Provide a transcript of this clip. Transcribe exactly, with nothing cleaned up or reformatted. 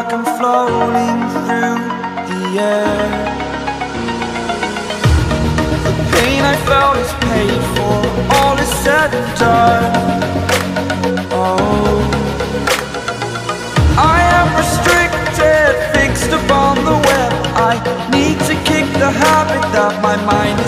like I'm floating through the air. The pain I felt is paid for, all is said and done. Oh, I am restricted, fixed upon the web. I need to kick the habit that my mind is